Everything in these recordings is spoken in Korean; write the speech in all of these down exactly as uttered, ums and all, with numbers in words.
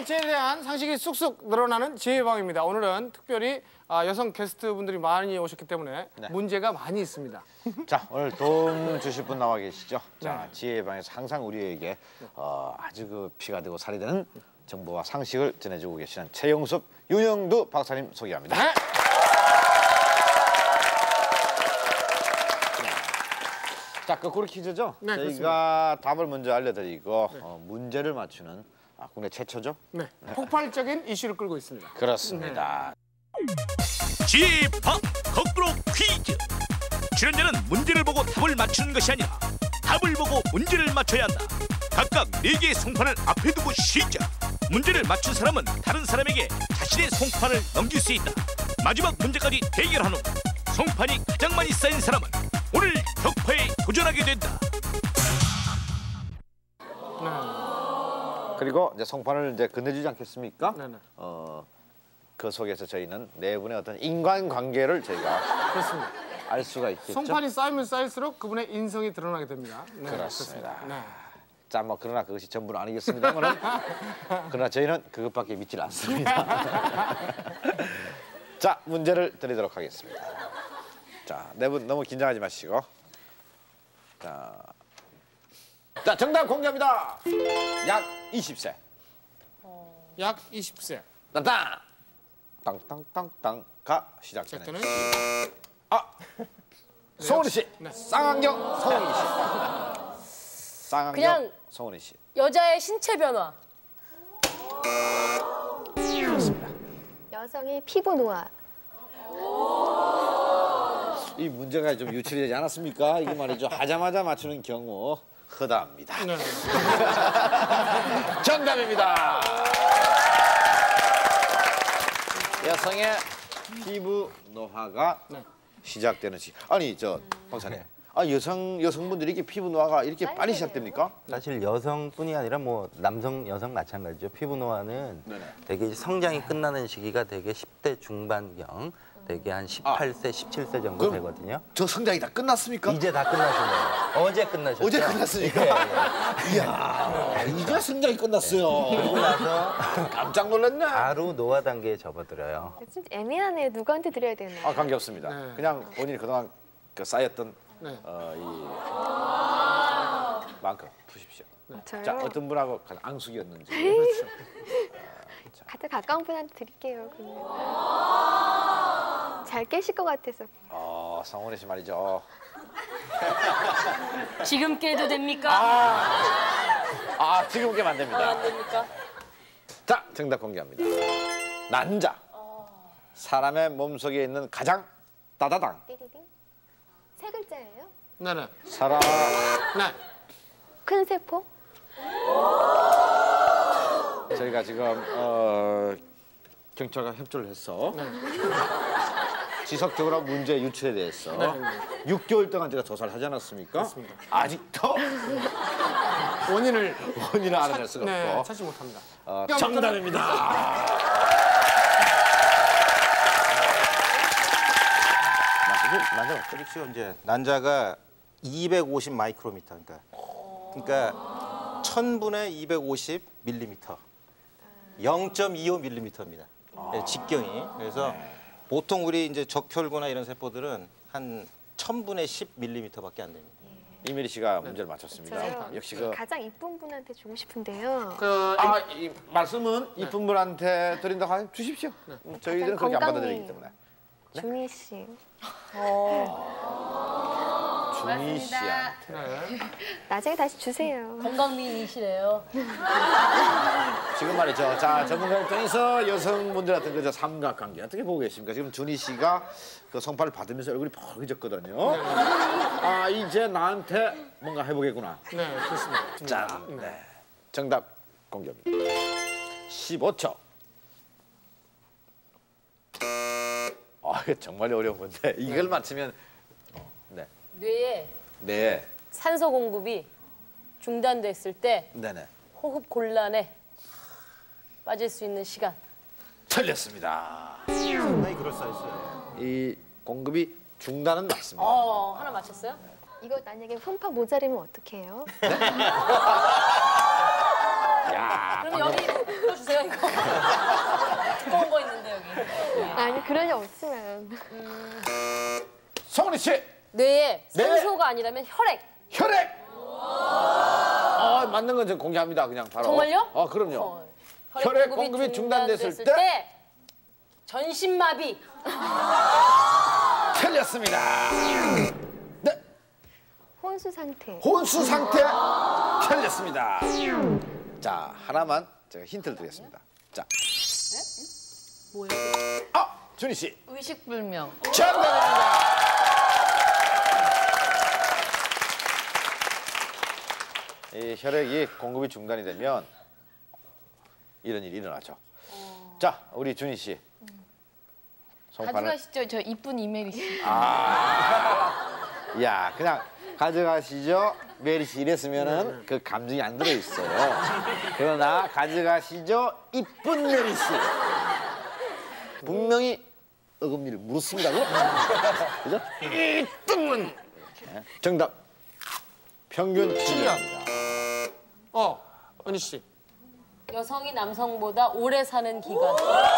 전체에 대한 상식이 쑥쑥 늘어나는 지혜방입니다. 오늘은 특별히 여성 게스트분들이 많이 오셨기 때문에 네. 문제가 많이 있습니다. 자, 오늘 도움 주실 분 나와 계시죠? 자, 네. 지혜방에서 항상 우리에게 어, 아주 그 피가 되고 살이 되는 정보와 상식을 전해주고 계시는 최영섭, 윤영두 박사님 소개합니다. 네. 자, 거꾸로 퀴즈죠? 네, 저희가 그렇습니다. 답을 먼저 알려드리고 네. 어, 문제를 맞추는 아, 국내 최초죠? 네, 폭발적인 이슈를 끌고 있습니다. 그렇습니다. 네. 지혜방 거꾸로 퀴즈. 출연자는 문제를 보고 답을 맞추는 것이 아니라 답을 보고 문제를 맞춰야 한다. 각각 네 개의 송판을 앞에 두고 시작. 문제를 맞춘 사람은 다른 사람에게 자신의 송판을 넘길 수 있다. 마지막 문제까지 대결한 후 송판이 가장 많이 쌓인 사람은 오늘 격파에 도전하게 된다. 네. 그리고 이제 송판을 이제 건네주지 않겠습니까? 네네. 어, 그 속에서 저희는 네 분의 어떤 인간관계를 저희가 그렇습니다. 알 수가 있겠죠. 송판이 쌓이면 쌓일수록 그분의 인성이 드러나게 됩니다. 네, 그렇습니다. 그렇습니다. 네. 자, 뭐 그러나 그것이 전부는 아니겠습니다만은 그러나 저희는 그것밖에 믿질 않습니다. 자, 문제를 드리도록 하겠습니다. 자, 네 분 너무 긴장하지 마시고. 자, 자 정답 공개합니다. 약 이십 세. 어... 약 이십 세. 땅땅. 땅땅땅땅가 시작되는. 시작되는. 아, 성훈이 씨. 네. 쌍안경 성훈이 씨. 쌍안경 그냥 성훈이 씨. 여자의 신체 변화. 그렇습니다. 여성의 피부 노화. 이 문제가 좀 유출이 되지 않았습니까? 이게 말이죠. 하자마자 맞추는 경우 허다합니다. 네. 정답입니다. 여성의 피부 노화가 네. 시작되는 시. 아니 저 박사님. 아 여성 여성분들이 이렇게 피부 노화가 이렇게 빨리 시작됩니까? 사실 여성뿐이 아니라 뭐 남성 여성 마찬가지죠. 피부 노화는 네네. 되게 성장이 끝나는 시기가 되게 십 대 중반경, 되게 한 십팔 세, 십칠 세 정도 그럼 되거든요. 저 성장이 다 끝났습니까? 이제 다 끝나셨네요. 어제 끝나셨죠? 어제 끝났으니까. 예, 예. 이야, 이제 성장이 끝났어요. 그리고 나서 깜짝 놀랐네. 바로 노화 단계에 접어들어요. 좀 애매하네요. 누구한테 드려야 되나? 아, 관계 없습니다. 네. 그냥 본인이 그동안 그 쌓였던 네. 어, 이 만큼 푸십시오. 저요? 자, 어떤 분하고 가장 앙숙이었는지. 그렇죠. 가장 가까운 분한테 드릴게요. 그러면. 잘 깨실 것 같아서. 어, 성훈이 씨 말이죠. 지금 깨도 됩니까? 아, 아 지금 깨면 안 됩니다. 아, 안 됩니까? 자, 정답 공개합니다. 난자. 사람의 몸속에 있는 가장 따다당. 띠리링. 세 글자예요? 네네. 사람. 네. 큰 세포? 저희가 지금 어, 경찰과 협조를 해서 네. 지속적으로 문제 유출에 대해서 네. 육 개월 동안 제가 조사를 하지 않았습니까? 그렇습니다. 아직도 원인을 원인을 알아낼 수가 네, 없고 찾지 못합니다. 어, 정답입니다. 난자 그렇죠. 이제 난자가 이백오십 마이크로미터, 그러니까 그러니까 천분의 이백오십 밀리미터, 영 점 이오 밀리미터입니다. 네, 직경이. 그래서 보통 우리 이제 적혈구나 이런 세포들은 한 천분의 십 밀리미터밖에 안 됩니다. 이미리 씨가 문제를 맞췄습니다. 저요. 역시 그 가장 이쁜 분한테 주고 싶은데요. 그 아, 이 말씀은 이쁜 분한테 드린다고 하면 주십시오. 음, 저희들은 그렇게 안 건강히. 받아들이기 때문에. 준희 씨. 준희 씨한테. 네. 나중에 다시 주세요. 건강미인이시래요. 지금 말이죠. 자, 전문가 입장에서 여성분들한테 그저 삼각관계 어떻게 보고 계십니까? 지금 준희 씨가 그 성판을 받으면서 얼굴이 펄개졌거든요. 아, 이제 나한테 뭔가 해보겠구나. 네, 그렇습니다. 자, 네. 정답 공개합니다. 십오 초. 아, 이거 정말 어려운 건데 이걸 맞히면 네. 뇌에 네. 산소 공급이 중단됐을 때 네네. 호흡 곤란에 빠질 수 있는 시간. 틀렸습니다. 상당히 그럴싸했어요. 이 공급이 중단은 맞습니다. 어, 하나 맞췄어요? 이거 만약에 손판 모자리면 어떡해요? 야, 그럼 여기 풀어주세요, 이거. 그럴 일 없으면. 성훈이 씨 뇌에 뇌? 산소가 아니라면 혈액. 혈액. 아 맞는 건 좀 공개합니다. 그냥 바로. 정말요? 아 그럼요. 어, 혈액 공급이 중단됐을 때? 전신마비. 틀렸습니다. 네. 혼수 상태. 혼수 상태 틀렸습니다. 자 하나만 제가 힌트를 드리겠습니다. 자. 뭐예요? 아 준희 씨. 의식불명. 정답입니다. 이 혈액이 공급이 중단이 되면 이런 일이 일어나죠. 어... 자, 우리 준희 씨. 송판을... 가져가시죠. 저 이쁜 이메리 씨. 아, 야, 그냥 가져가시죠. 메리 씨 이랬으면은 그 감정이 안 들어 있어요. 그러나 가져가시죠. 이쁜 메리 씨. 분명히 어금니를 물었습니다. 그죠? 이쁜. 정답. 평균 수명입니다. 어, 은희 씨. 여성이 남성보다 오래 사는 기간.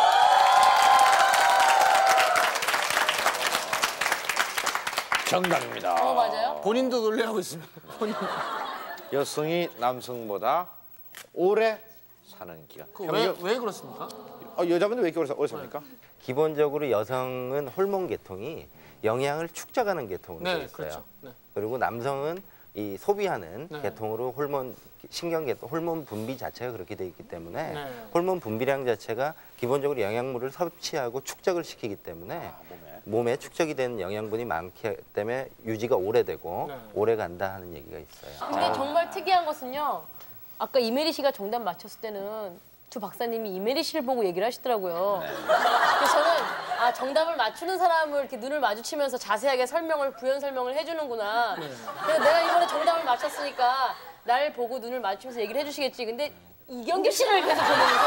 정답입니다. 어, 맞아요? 본인도 놀래하고 있습니다. 본인. 여성이 남성보다 오래 사는 기간. 그 왜, 왜 그렇습니까? 어, 여자분들 왜 이렇게 오래, 사, 오래 삽니까? 기본적으로 여성은 호르몬 계통이 영양을 축적하는 계통으로 되어 네, 있어요. 그렇죠. 네. 그리고 남성은 이 소비하는 네. 계통으로 호르몬 신경 계통, 호르몬 분비 자체가 그렇게 되어 있기 때문에 네. 호르몬 분비량 자체가 기본적으로 영양물을 섭취하고 축적을 시키기 때문에 아, 몸에. 몸에 축적이 되는 영양분이 많기 때문에 유지가 오래되고 네. 오래 간다 하는 얘기가 있어요. 근데 정말 특이한 것은요. 아까 이메리 씨가 정답 맞췄을 때는 조 박사님이 이메리 씨를 보고 얘기를 하시더라고요. 그래서 저는 아 정답을 맞추는 사람을 이렇게 눈을 마주치면서 자세하게 설명을 부연 설명을 해주는구나. 그래서 내가 이번에 정답을 맞췄으니까 날 보고 눈을 마주치면서 얘기를 해주시겠지. 근데 이경규 씨를 계속 보면서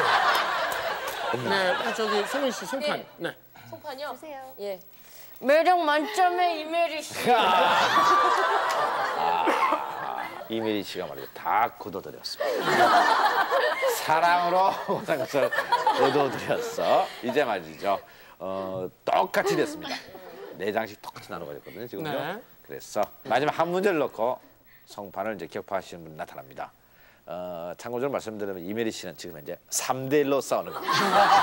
네, 저기 송은 씨 송판. 예. 네. 송판이요. 주세요. 예. 매력 만점의 이메리 씨. 이메리 씨가 말이죠. 다 굳어드렸습니다. 사랑으로 모든 것을 얻어드렸어. 이제 말이죠. 어, 똑같이 됐습니다. 네 장씩 똑같이 나눠가졌거든요. 지금요. 네. 그래서 마지막 한 문제를 넣고 성판을 이제 격파하시는 분이 나타납니다. 어, 참고적으로 말씀드리면 이메리 씨는 지금 현재 삼 대 일로 싸우는 겁니다.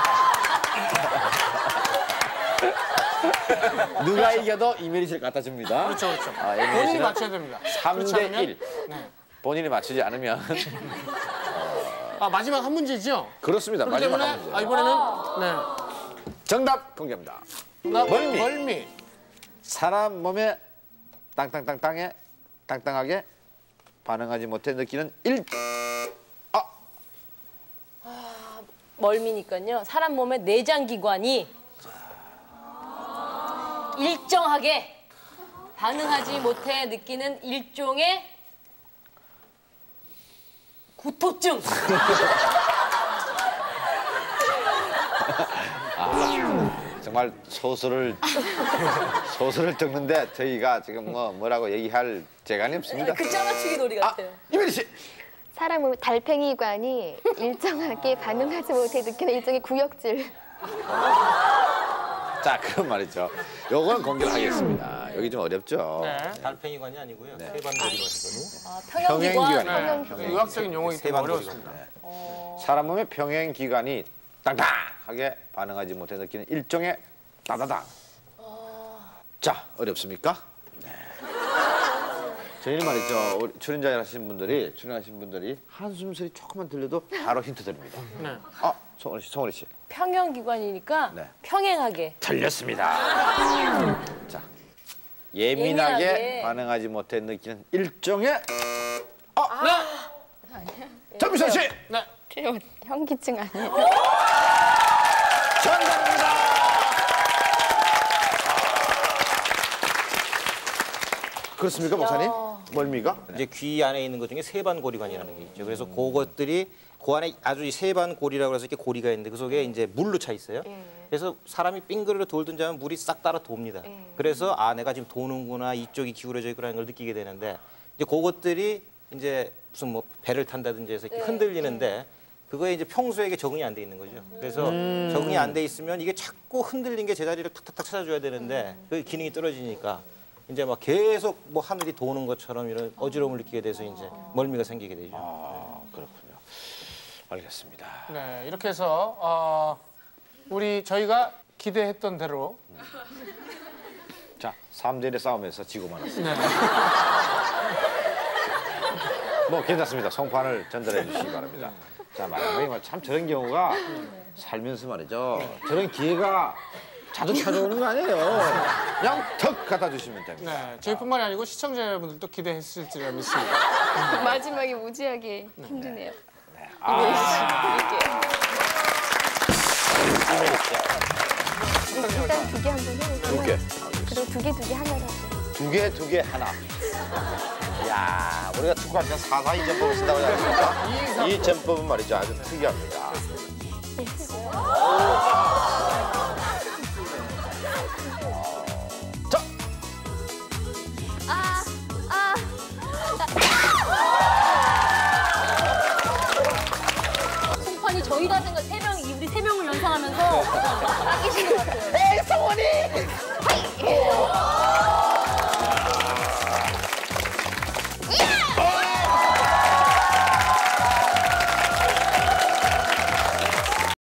누가 이겨도 이메리 씨를 갖다 줍니다. 그렇죠, 그렇죠. 아, 이메리 본인이 씨는 맞춰야 됩니다. 삼 그렇지 대 않으면- 일. 네. 본인이 맞추지 않으면 아, 마지막 한 문제죠? 그렇습니다. 그렇기 마지막 때문에 한 문제. 아, 이번에는 네. 정답 공개합니다. 나, 멀미. 멀미. 사람 몸에 땅땅땅땅에 땅땅하게 반응하지 못해 느끼는 일. 아, 멀미니까요. 사람 몸의 내장 기관이 일정하게 반응하지 못해 느끼는 일종의 구토증. 정말 소설을 소설을 적는데 저희가 지금 뭐 뭐라고 얘기할 재간이 없습니다. 그 짜맞추기 놀이 같아요. 이메리 씨. 사람 몸 달팽이관이 일정하게 반응하지 못해 느끼는 일종의 구역질. 자, 그럼 말이죠. 요거는 공개를 하겠습니다. 여기 좀 어렵죠. 네. 달팽이관이 아니고요. 세반고리로 하시거든요. 아, 평행기관. 평형기관. 네. 의학적인 용어이기 때문에 세반고리가. 어려웠습니다. 사람 몸의 평행 기관이 땅땅하게 반응하지 못해 느끼는 일종의 따다당. 자, 어렵습니까? 네. 저희는 말이죠. 우리 출연자 하신 분들이 출연하신 분들이 한숨 소리 조금만 들려도 바로 힌트 드립니다. 네. 아, 송원희 씨, 송원희 씨. 평형기관이니까 네. 평행하게. 틀렸습니다. 자, 예민하게, 예민하게. 반응하지 못해 느끼는 일종의 아, 네. 전미선 씨. 네. 현기증 아니에요? 정답입니다. 그렇습니까, 목사님? 멀미가? 이제 귀 안에 있는 것 중에 세반고리관이라는 게 있죠. 그래서 그것들이 그 안에 아주 이 세반고리라고 해서 이렇게 고리가 있는데 그 속에 이제 물로 차 있어요. 그래서 사람이 빙그르르 돌든지 하면 물이 싹 따라 돕니다. 그래서 아 내가 지금 도는구나 이쪽이 기울어져 있구나 걸 느끼게 되는데 이제 그것들이 이제 무슨 뭐 배를 탄다든지 해서 이렇게 흔들리는데 그거에 이제 평소에 이게 적응이 안 돼 있는 거죠. 그래서 음. 적응이 안 돼 있으면 이게 자꾸 흔들린 게 제자리를 탁탁탁 찾아줘야 되는데 그 기능이 떨어지니까 이제 막 계속 뭐 하늘이 도는 것처럼 이런 어지러움을 느끼게 돼서 이제 멀미가 생기게 되죠. 아, 그렇군요. 알겠습니다. 네, 이렇게 해서 어, 우리 저희가 기대했던 대로 자, 삼 대 일의 싸움에서 지고 말았습니다. 네. 뭐 괜찮습니다. 송판을 전달해 주시기 바랍니다. 자, 마지막에 참 저런 경우가 살면서 말이죠. 저런 기회가 자주 찾아오는 거 아니에요. 그냥 턱 갖다 주시면 됩니다. 네, 저희뿐만이 아니고 시청자분들도 기대했을지라 믿습니다. 마지막에 무지하게 힘드네요. 아, 일단 두 개 한번 해볼게요. 두 개. 그리고 두 개 두 개 하나로 하죠. 두 개, 두 개, 하나. 야, 우리가 축구할 때 사사이 전법을 쓴다고 하지 않습니까? 이 전법은 말이죠. 아주 특이합니다. 자, 아, 아. 송판이 저희 같은 거 세 명이 우리 세 명을 연상하면서 깎이시는 것 같아요. 에이, 성원이!